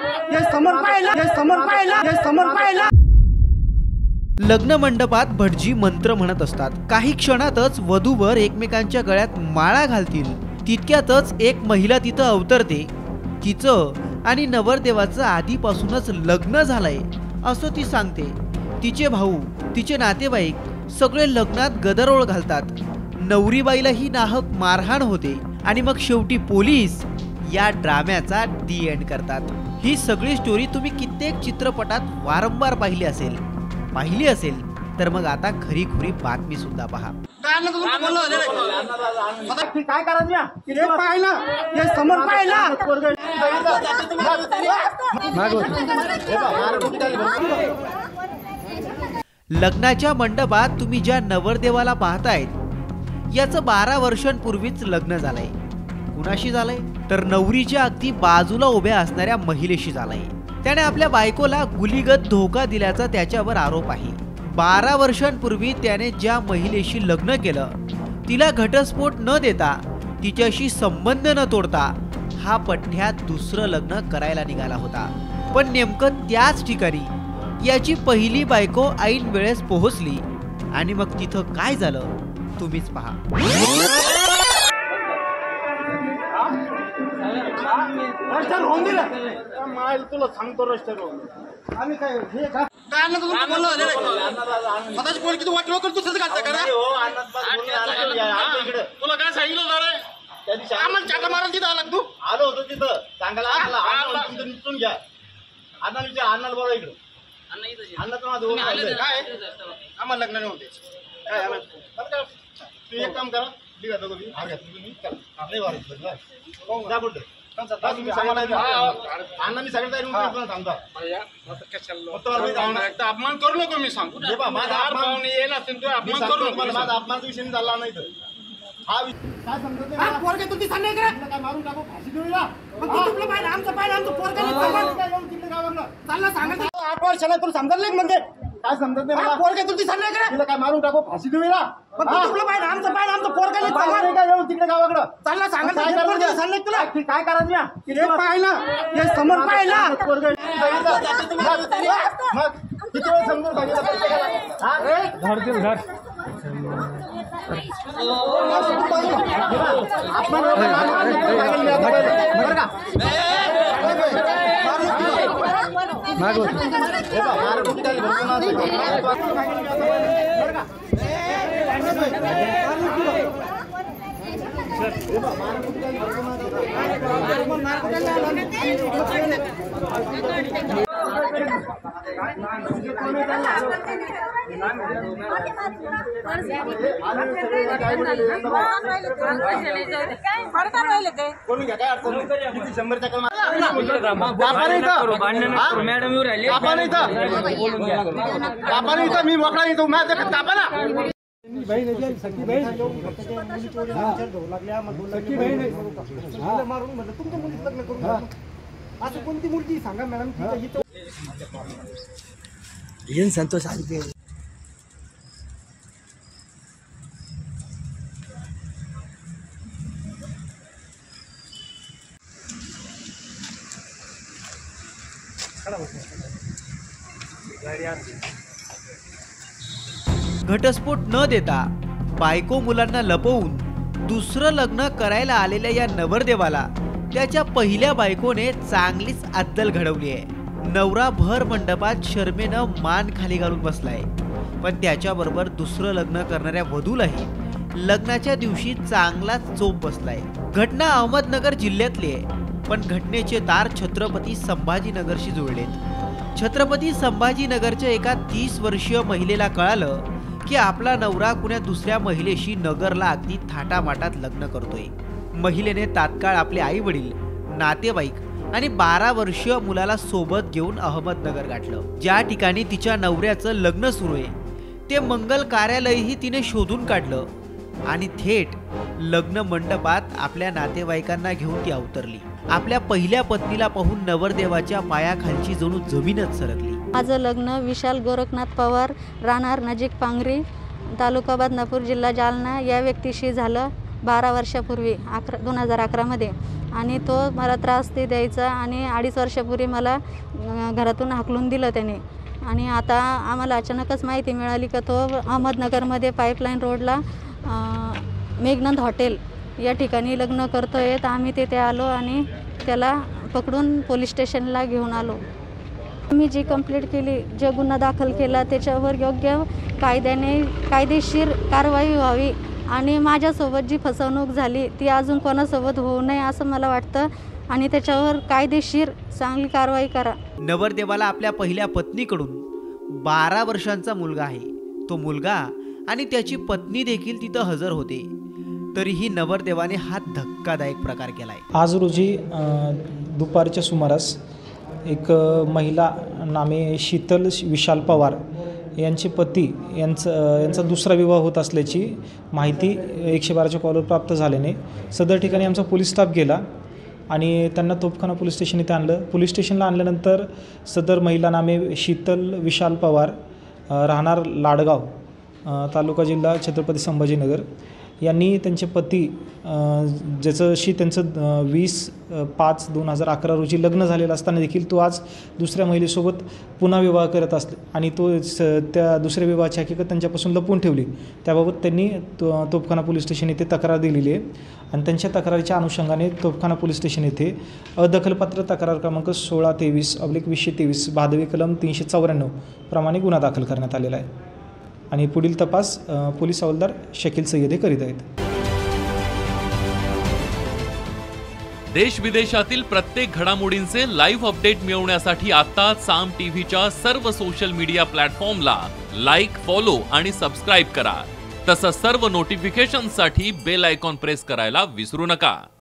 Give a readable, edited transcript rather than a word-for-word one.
लग्न मंडपात भटजी मंत्र म्हणत असतात। काही क्षणातच वधूवर एकमेकांच्या गळ्यात माळा घालतील। तितक्यातच एक महिला तिथं अवतरते। तिचं आणि नवरदेवाचं आधीपासूनच लग्न झालंय असं ती सांगते। तिचे भाऊ, तिचे नातेवाईक सगळे लग्नात गदारोळ घालतात। नवरीबाईलाही नाहक मारहाण होते आणि मग शेवटी पोलीस या ड्राम्याचा दी एंड करतात। ही सगळी स्टोरी तुम्ही कित्येक चित्रपटात वारंवार पाहिली असेल तर मग आता खरी खुरी बातमी सुद्धा पहा। काय करायचं लग्नाच्या मंडपात तुम्ही ज्या नवरदेवाला पाहतायत याचं 12 वर्षांपूर्वीच लग्न झालंय। कुणाशी झालंय तर नवरीच्या अगदी बाजूला उभ्या असणाऱ्या महिलेशी झालंय। त्याने आपल्या बायकोला गुलीगत धोका दिल्याचा त्याच्यावर आरोप आहे। 12 वर्षांपूर्वी त्याने ज्या महिलेशी लग्न केलं तिला घटस्फोट न देता, तिच्याशी संबंध न तोडता हा पठ्ठ्या दुसरं लग्न करायला निघाला होता। पण नेमकं त्याच ठिकाणी याची पहिली बायको ऐन वेळेस पोहोचली आणि मग तिथं काय झालं तुम्हीच पहा। तुला सांगतो रस्त्यावर आम्ही काय हे का किती वाटलं करतो तुला काय सांगितलं रे आम्हाला चाटा मारून तिथं आला तू आलो होतो तिथं सांगायला निपटून घ्या अन्नाला बोला इकडं अण्णा काय आम्हाला लग्न नव्हते काय तू एक काम करा अपमान करू नको मी सांगतो माझा अपमानाचा विषय झाला नाही तर हा काय समजत तुझी सांग काय मारून टाकू फाशी देऊया चालला सांगा 8 वर्षाला तुला समजलं नाही म्हणजे काय समजत नाही मला पोरगे तुझी सांग तुला काय मारून टाकू फाशी देऊया आमचं पोरगा तिकडे गावाकडं चालला सांगा तुला काय करायचं पाहिला हे समोर पाहिला पोरगा मग किती वेळ समजून मी मोकळा येतो असं कोणती मुलगी सांगा मॅडम येऊन संतोष आले घटस्फोट न देता बायको मुलांना लपवून दुसरं लग्न करायला आलेल्या या नवरदेवाला त्याच्या पहिल्या बायकोने चांगलीच अद्दल घडवली आहे। नवरा भर मंडपात शर्मेनं मान खाली घालून बसलाय, पण त्याच्याबरोबर दुसरं लग्न करणाऱ्या वधूलाही लग्नाच्या दिवशी चांगलाच चोप बसलाय। घटना अहमदनगर जिल्ह्यातली आहे, पण घटनेचे तार छत्रपती संभाजीनगरशी जुळलेत। छत्रपती संभाजीनगरच्या एका 30 वर्षीय महिलेला कळालं की आपला नवरा कुण्या दुसऱ्या महिलेशी नगरला अगदी थाटामाटात लग्न करतोय। महिलेने तात्काळ आपले आई वडील, नातेवाईक आणि 12 वर्षीय मुलाला सोबत घेऊन अहमदनगर गाठलं। ज्या ठिकाणी तिच्या नवऱ्याचं लग्न सुरू आहे ते मंगल कार्यालयही तिने शोधून काढलं आणि थेट लग्न मंडपात आपल्या नातेवाईकांना घेऊन ती अवतरली। आपल्या पहिल्या पत्नीला पाहून नवरदेवाच्या पायाखालची जणू जमीनच सरकली। माझं लग्न विशाल गोरखनाथ पवार, राहणार नजीक पांगरी, तालुका बदनापूर, जिल्हा जालना या व्यक्तीशी झालं। 12 वर्षापूर्वी 2011मध्ये, आणि तो मला त्रास ते द्यायचा आणि 2.5 वर्षापूर्वी मला घरातून हाकलून दिलं त्याने. आणि आता आम्हाला अचानकच माहिती मिळाली का तो अहमदनगरमध्ये पाईपलाईन रोडला मेघनंद हॉटेल या ठिकाणी लग्न करतो आहे. तर आम्ही तिथे आलो आणि त्याला पकडून पोलीस स्टेशनला घेऊन आलो. मी जी कंप्लेंट केली, जो गुन्हा दाखल केला, त्याच्यावर योग्य कायदेशीर कारवाई व्हावी आणि माझ्यासोबत जी फसवणूक झाली ती अजून कोणासोबत होऊ नये असं मला वाटतं आणि त्याच्यावर कायदेशीर चांगली कारवाई करा. नवरदेवाला आपल्या पहिल्या पत्नीकडून 12 वर्षांचा मुलगा आहे. तो मुलगा आणि त्याची पत्नी देखील तिथं हजर होते. तरीही नवरदेवाने हा धक्कादायक प्रकार केलाय. आज रोजी दुपारच्या सुमारास एक महिला नामे शीतल विशाल पवार यांचे पती यांचा दुसरा विवाह होत असल्याची माहिती 112च्या कॉलवर प्राप्त झाल्याने सदर ठिकाणी आमचा पोलीस स्टाफ गेला आणि त्यांना तोफखाना पोलीस स्टेशन इथे आणलं. पोलीस स्टेशनला आणल्यानंतर सदर महिला नामे शीतल विशाल पवार, राहणार लाडगाव, तालुका जिल्हा छत्रपती संभाजीनगर, यांनी त्यांचे पती ज्याच्याशी त्यांचं 20/5/2011 रोजी लग्न झालेलं असताना देखील तो आज दुसऱ्या महिलेसोबत पुन्हा विवाह करत असले आणि तो त्या दुसऱ्या विवाहाची हकीकत त्यांच्यापासून लपवून ठेवली. त्याबाबत त्यांनी तोफखाना पोलीस स्टेशन येथे तक्रार दिलेली आहे आणि त्यांच्या तक्रारीच्या अनुषंगाने तोफखाना पोलीस स्टेशन येथे अदखलपात्र तक्रार क्रमांक 1623/2023 भादवी कलम 394 प्रमाणे गुन्हा दाखल करण्यात आलेला आहे आणि पुढील तपास पोलीस हवालदार शकील सय्यदे करीत आहेत. देश विदेशातील प्रत्येक घडामोडींचे लाईव्ह अपडेट मिळवण्यासाठी आता साम टीव्हीच्या सर्व सोशल मीडिया प्लॅटफॉर्मला लाईक, फॉलो आणि सबस्क्राईब करा. तसंच सर्व नोटिफिकेशनसाठी बेल आयकॉन प्रेस करायला विसरू नका.